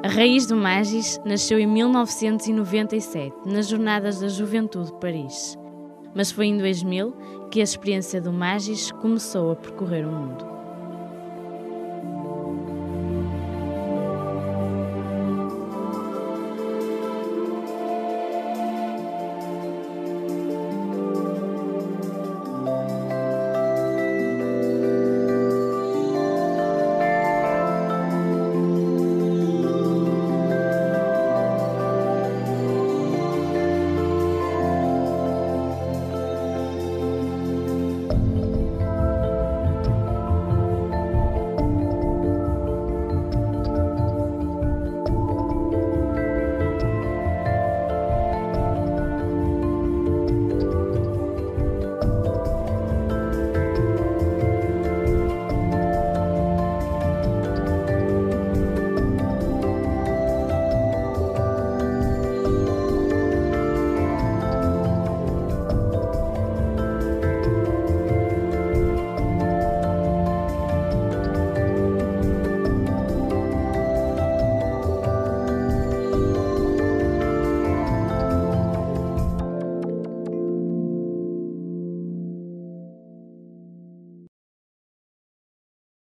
A raiz do Magis nasceu em 1997, nas Jornadas da Juventude de Paris. Mas foi em 2000 que a experiência do Magis começou a percorrer o mundo.